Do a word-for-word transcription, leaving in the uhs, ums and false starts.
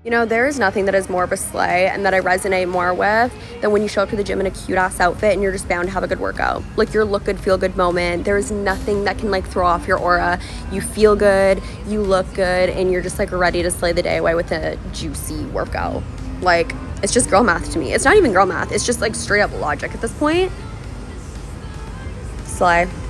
You know, there is nothing that is more of a slay and that I resonate more with than when you show up to the gym in a cute ass outfit and you're just bound to have a good workout. Like your look good, feel good moment. There is nothing that can like throw off your aura. You feel good, you look good, and you're just like ready to slay the day away with a juicy workout. Like, it's just girl math to me. It's not even girl math. It's just like straight up logic at this point. Slay.